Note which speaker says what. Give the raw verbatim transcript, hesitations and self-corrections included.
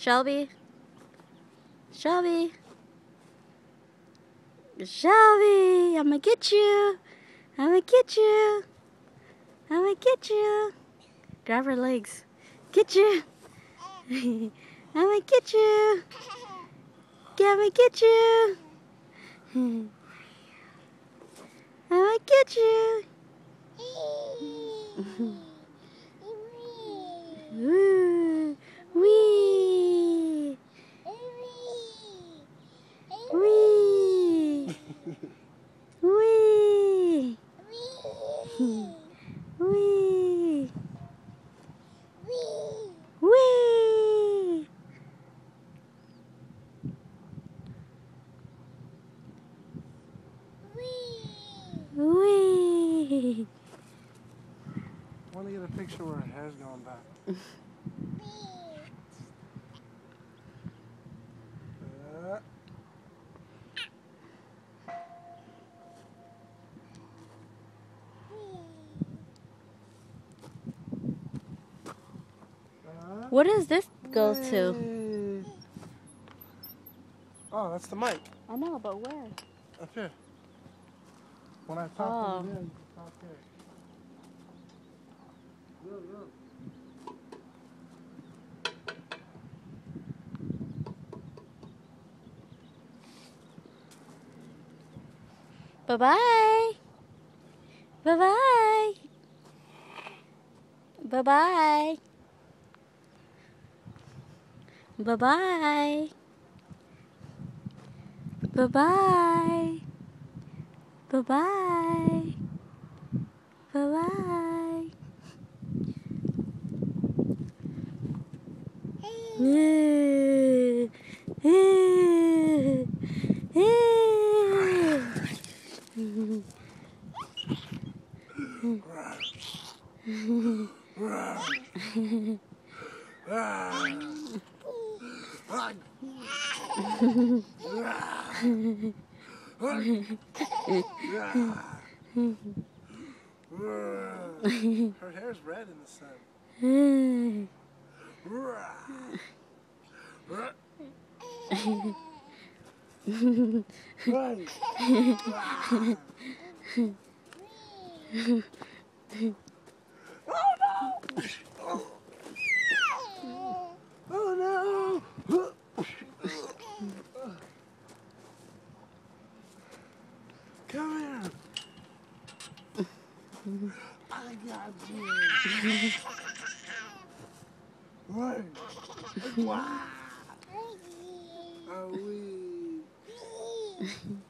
Speaker 1: Shelby? Shelby? Shelby, I'm gonna get you. I'm gonna get you. I'm gonna get you. Grab her legs. Get you. I'm gonna get you. I'm gonna get you. I'm gonna get you. Woo. Wee. Wee. Wee. Wee. Wee. Wee.
Speaker 2: I want to get a picture where her hair's going back. uh.
Speaker 1: What does this go to?
Speaker 2: Oh, that's the mic.
Speaker 1: I know, but where?
Speaker 2: Up here. When I talk
Speaker 1: Oh.
Speaker 2: to you, you talk here. Yo, yo.
Speaker 1: Bye-bye. Bye-bye. Bye-bye. Bye-bye. Bye-bye. Bye-bye. Bye-bye. Eh, eh, eh.
Speaker 2: Her hair's red in the sun. Oh no! Come here! I got you! Right! Wow! Oh, we.